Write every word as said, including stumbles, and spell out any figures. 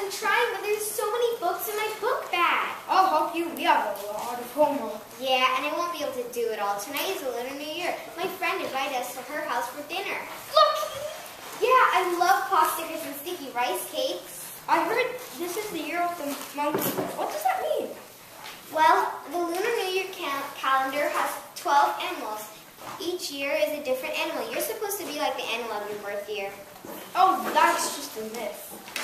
I'm trying, but there's so many books in my book bag. I'll help you. We have a lot of homework. Yeah, and I won't be able to do it all. Tonight is the Lunar New Year. My friend invited us to her house for dinner. Look! Yeah, I love pop stickers and sticky rice cakes. I heard this is the year of the monkey. What does that mean? Well, the Lunar New Year cal calendar has twelve animals. Each year is a different animal. You're supposed to be like the animal of your birth year. Oh, that's just a myth.